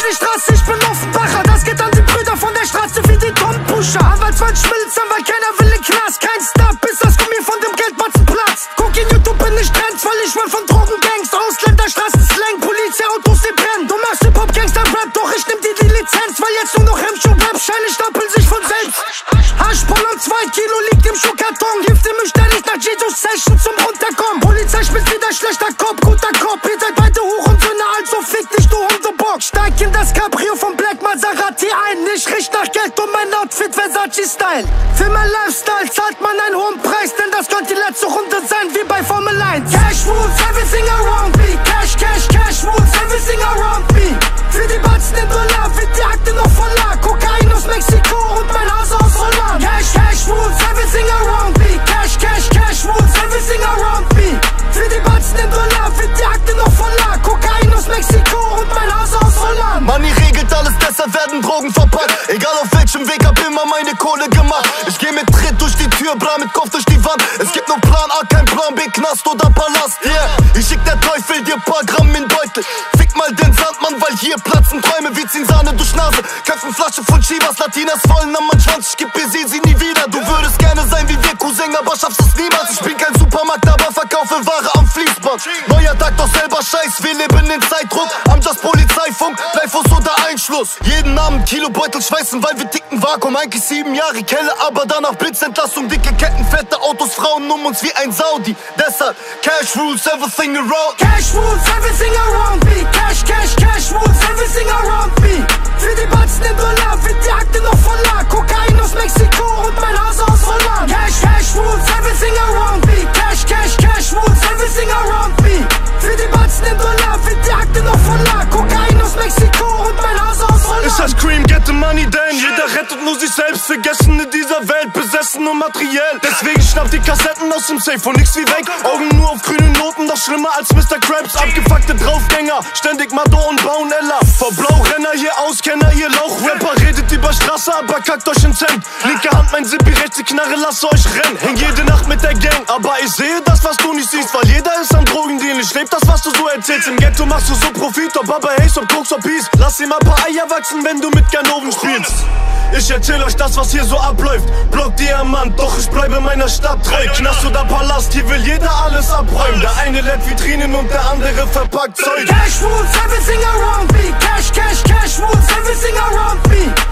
die Straße, ich bin Offenbacher. Das geht an die Brüder von der Straße wie die Tom-Pusher. Anwalt wollen schmilzen, weil keiner will den Knast. Kein Star, bis das Gummi von dem Geldbatzen platzt. Guck in YouTube, bin ich Trends, weil ich will von Drogengangs. Ausländer, Straßenslang, Polizei, Autos, die brennen. Du machst Hip-Hop, Gangster-Rap, doch ich nehm dir die Lizenz. Weil jetzt nur noch Hemmschuh-Rap, Scheine stapeln sich von selbst. Haschpoll und 2 Kilo liegt im Schuhkarton. Hilft ihr mich ständig nach Jesus-Session zum Runterkommen. Polizei spielt wieder schlechter Cop, guter Cop. Ihr seid beide Hurensöhne, also fick dich, du Hundebock. Steig in das Cabrio von Black Maserati ein. Ich riech nach Geld und mein Outfit Versace-Style. Für mein Lifestyle zahlt man einen hohen Preis, denn das könnte die letzte Runde sein, wie bei Formel 1. Cash rules everything around me. Cash, cash, cash rules everything around me. Für die Batzen in Dollar wird die Akte noch voller. Kokain aus Mexiko und mein Haus aus Holland. Cash, cash rules everything around me. Cash, cash, cash rules everything around me. Für die Batzen in Dollar wird die Akte noch voller. Kokain aus Mexiko und mein Haus aus Holland. Money regelt alles, deshalb werden Drogen verpackt. Egal auf welchem Weg, hab immer meine Kohle gemacht. Ich geh mit Tritt durch die Tür, bra mit Kopf durch die Wand. Es gibt nur Plan A, kein Plan B, Knast oder Palast. Yeah, ich schick der Teufel dir paar Gramm in Beutel. Fick mal den Sandmann, weil hier platzen Träume. Wir ziehen Sahne durch Nase, köpfen Flasche von Chivas. Latinas wollen am Mann Schwanz, ich geb ihr sie nie wieder. Du würdest gerne sein wie wir, Cousin, aber schaffst es niemals. Ich bin kein Supermarkt, aber verkaufe Ware am Fließband. Neuer Tag, doch selber Scheiß, wir leben in Zeitdruck. Am Just Polizeifunk, Bleifuß oder Einschluss. Jeden Abend Kilobeutel schweißen, weil wir ticken Vakuum. Eigentlich 7 Jahre Kelle, aber danach Blitzentlassung. Dicke Ketten, fette Autos, Frauen um uns wie ein Saudi. Deshalb, Cash rules everything around. Cash rules everything around me. Cash, cash, cash rules everything around me. Für die Batzen in Dollar wird die Akte noch voller. Kokain aus Mexiko und mein Haus aus Holland. Cash, cash rules everything around me. Cash, cash, cash rules everything around me. Für die Batzen in Dollar wird die Akte noch voller. Kokain aus Mexiko und mein Haus aus Holland. Ich heiß Cream, get the money, denn jeder rettet nur sich selbst. Vergessen in dieser Welt, besessen und materiell. Deswegen schnapp die Kassetten aus dem Safe und nix wie weg. Augen nur auf grüne Noten, doch schlimmer als Mr. Krabs. Abgefuckte Draufgänger, ständig Mado und bauen Ella. Vor Blaurenner, hier Auskenner, ihr Lauchrapper. Redet über Straße, aber kackt euch ins Hemd. Linke Hand mein Zippi, rechte Knarre, lasst euch rennen. Häng jede Nacht mit der Gang, aber ich sehe das, was du nicht siehst. Weil jeder ist am Drogendeal, ich leb das, was du so erzählst. Im Ghetto machst du so Profit, ob aber Haze, ob Koks, ob Peace. Lass ihm ein paar Eier wachsen, wenn du mit Ganoven spielst. Ich erzähl euch das, was hier so abläuft. Block Diamant, doch ich bleibe meiner Stadt treu. Knast oder Palast, hier will jeder alles abräumen. Der eine lädt Vitrinen und der andere verpackt Zeug. Cash rules everything around me. Cash, cash, cash rules everything around me.